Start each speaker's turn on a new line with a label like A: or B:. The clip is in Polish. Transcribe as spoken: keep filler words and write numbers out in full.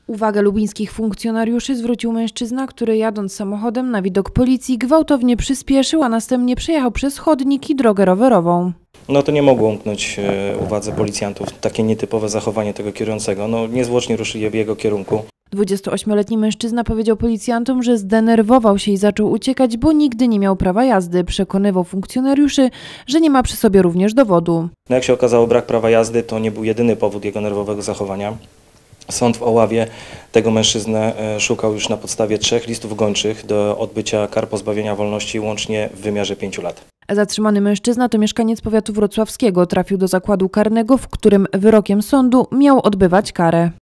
A: Uwagę lubińskich funkcjonariuszy zwrócił mężczyzna, który jadąc samochodem na widok policji gwałtownie przyspieszył, a następnie przejechał przez chodnik i drogę rowerową.
B: No to nie mogło umknąć e, uwadze policjantów takie nietypowe zachowanie tego kierującego. No niezwłocznie ruszyli w jego kierunku.
A: dwudziestoośmioletni mężczyzna powiedział policjantom, że zdenerwował się i zaczął uciekać, bo nigdy nie miał prawa jazdy. Przekonywał funkcjonariuszy, że nie ma przy sobie również dowodu.
B: No jak się okazało, brak prawa jazdy to nie był jedyny powód jego nerwowego zachowania. Sąd w Oławie tego mężczyznę szukał już na podstawie trzech listów gończych do odbycia kar pozbawienia wolności łącznie w wymiarze pięciu lat.
A: Zatrzymany mężczyzna to mieszkaniec powiatu wrocławskiego. Trafił do zakładu karnego, w którym wyrokiem sądu miał odbywać karę.